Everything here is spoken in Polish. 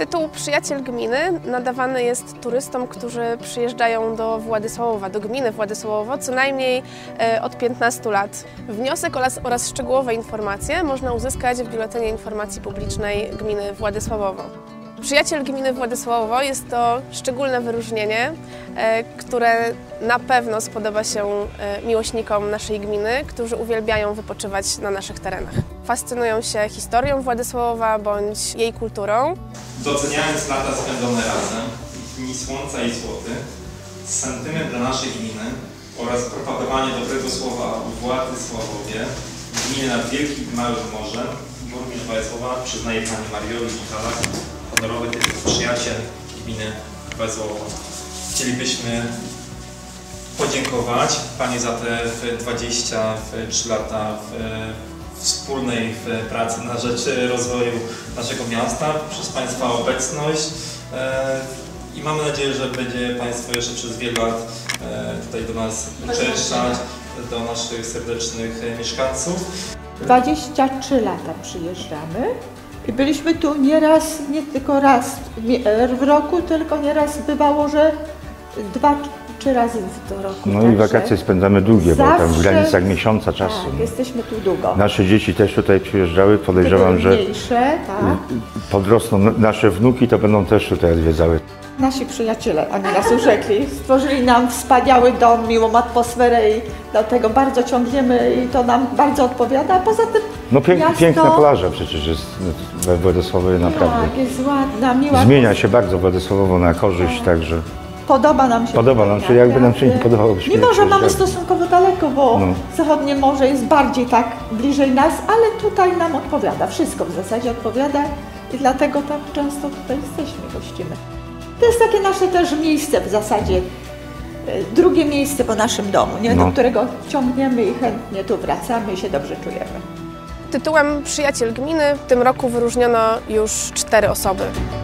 Tytuł Przyjaciel Gminy nadawany jest turystom, którzy przyjeżdżają do Władysławowa, do gminy Władysławowo co najmniej od 15 lat. Wniosek oraz szczegółowe informacje można uzyskać w Biuletynie Informacji Publicznej gminy Władysławowo. Przyjaciel gminy Władysławowo jest to szczególne wyróżnienie, które na pewno spodoba się miłośnikom naszej gminy, którzy uwielbiają wypoczywać na naszych terenach. Fascynują się historią Władysławowa bądź jej kulturą. Doceniając lata spędzone razem, dni słońca i złoty, sentyment dla naszej gminy oraz propagowanie dobrego słowa o Władysławowie, gminy nad Wielkim i Małym Morzem, burmistrz Władysława przyznaje pani Marioli Michałek honorowy tytuł Przyjaciel gminy Władysławowa. Chcielibyśmy podziękować pani za te 23 lata wspólnej pracy na rzecz rozwoju naszego miasta, przez państwa obecność i mamy nadzieję, że będzie państwo jeszcze przez wiele lat tutaj do nas uczęszczać, do naszych serdecznych mieszkańców. 23 lata przyjeżdżamy i byliśmy tu nieraz, nie tylko raz w roku, tylko nieraz bywało, że 2-3 razy do roku. No i wakacje spędzamy długie, bo tam w granicach miesiąca czasu. Tak, jesteśmy tu długo. Nasze dzieci też tutaj przyjeżdżały, podejrzewam, że mniejsze, tak. podrosną nasze wnuki, to będą też tutaj odwiedzały. Nasi przyjaciele, oni nas urzekli, stworzyli nam wspaniały dom, miłą atmosferę i do tego bardzo ciągniemy i to nam bardzo odpowiada, a poza tym No miasto, piękna plaża przecież jest we Władysławowie, naprawdę. Tak, jest ładna, miła. Zmienia się bardzo Władysławowo na korzyść, tak. Także... Podoba nam się. Podoba nam się, jakby nam się nie podobało. Mimo, że mamy stosunkowo daleko, bo zachodnie morze jest bardziej tak bliżej nas, ale tutaj nam odpowiada, wszystko w zasadzie odpowiada i dlatego tak często tutaj jesteśmy, gościmy. To jest takie nasze też miejsce w zasadzie, drugie miejsce po naszym domu, nie? Do którego ciągniemy i chętnie tu wracamy i się dobrze czujemy. Tytułem Przyjaciel Gminy w tym roku wyróżniono już 4 osoby.